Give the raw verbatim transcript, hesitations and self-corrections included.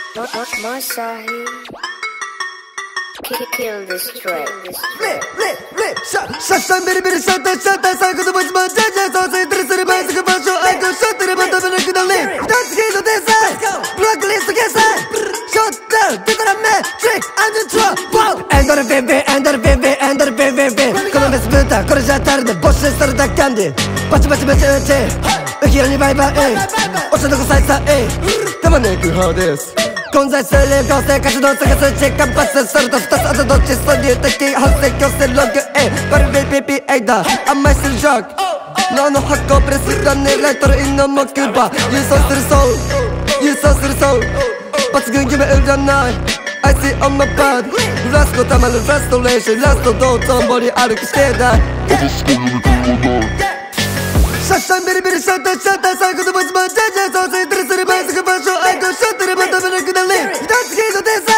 Masahi, kill this track. Lit, lit, lit, shut, shut, shut, bitty, bitty, shut, that, shut, that, shut, 'cause the boys, my judges, so say, three, three, bites, like a bunch of icons, shut, three, but I'm gonna get the link. That's the case of this side, block list, against side, shut down, get to the man, trick, I'm the truck, wow. End of the V V, end of the V V, end of the V V V. このメスブーター、これじゃ当たるで、ボッシュするだけんで、バチバチバチバチ、ウキラにバイバイ、おしゃどこさいさ、えい、玉ねく派です。混在する合成活動探す時間発するとふたつあとどっち素流的発生強制ログ A バルビピピエイダー甘いするジョーク脳の発酵プレスが狙いとるインの木馬郵送するソウル郵送するソウル抜群夢占い I see on my bed ラストたまるラスト練習ラストどうぞ森歩きしてだシャッシャンビリビリシャッターシャッター最後のボイスマンジャージャーそうせんてるするバイスが場所アイコンシャッターでまためなくなり That's the case of this